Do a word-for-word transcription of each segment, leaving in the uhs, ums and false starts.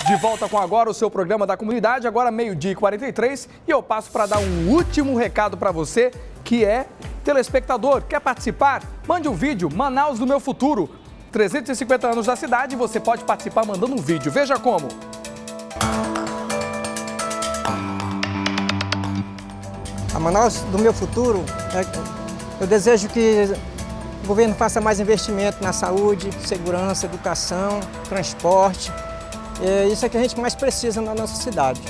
De volta com agora o seu programa da comunidade, agora meio-dia e quarenta e três, e eu passo para dar um último recado para você, que é telespectador. Quer participar? Mande um vídeo, Manaus do Meu Futuro. trezentos e cinquenta anos da cidade, você pode participar mandando um vídeo. Veja como. A Manaus do Meu Futuro, eu desejo que o governo faça mais investimento na saúde, segurança, educação, transporte. É isso é que a gente mais precisa na nossa cidade.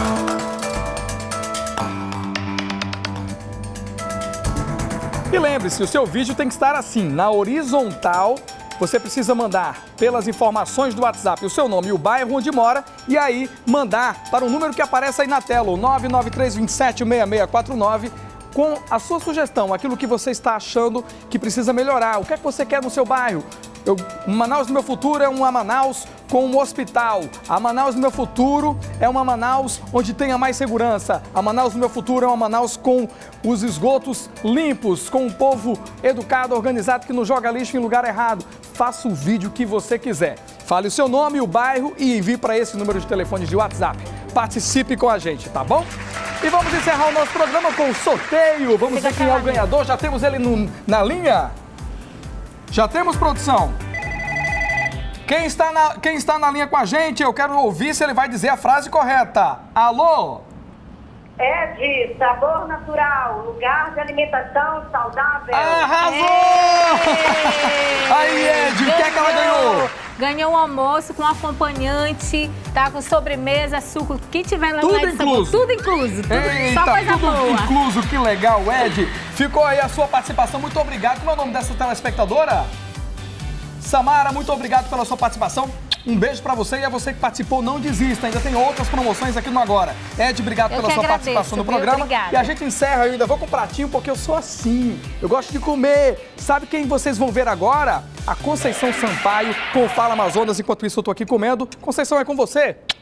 E lembre-se, o seu vídeo tem que estar assim, na horizontal. Você precisa mandar pelas informações do WhatsApp o seu nome e o bairro onde mora e aí mandar para o número que aparece aí na tela, o nove nove três dois sete, seis seis quatro nove, com a sua sugestão, aquilo que você está achando que precisa melhorar, o que é que você quer no seu bairro. Eu, Manaus do Meu Futuro é uma Manaus com um hospital. A Manaus do Meu Futuro é uma Manaus onde tenha mais segurança. A Manaus do Meu Futuro é uma Manaus com os esgotos limpos, com um povo educado, organizado, que não joga lixo em lugar errado. Faça o vídeo que você quiser. Fale o seu nome, o bairro e envie para esse número de telefone de WhatsApp. Participe com a gente, tá bom? E vamos encerrar o nosso programa com o sorteio. Vamos ver quem é o ganhador. Já temos ele no, na linha? Já temos, produção? Quem está, na, quem está na linha com a gente, eu quero ouvir se ele vai dizer a frase correta. Alô? Ed, sabor natural, lugar de alimentação saudável. Arrasou! Aí, Ed, o que é que ela ganhou? Ganhou um almoço com acompanhante, tá? Com sobremesa, suco, o que tiver lá Tudo na incluso. Tudo incluso. Tudo, Eita, só coisa tudo boa. incluso, que legal, Ed. Ficou aí a sua participação, muito obrigado. Como é o nome dessa telespectadora? Samara, muito obrigado pela sua participação. Um beijo pra você e a você que participou, não desista. Ainda tem outras promoções aqui no Agora. Ed, obrigado eu pela sua agradeço, participação no viu? programa. Obrigada. E a gente encerra, eu ainda vou com um pratinho porque eu sou assim. Eu gosto de comer. Sabe quem vocês vão ver agora? A Conceição Sampaio com o Fala Amazonas. Enquanto isso eu tô aqui comendo. Conceição, é com você.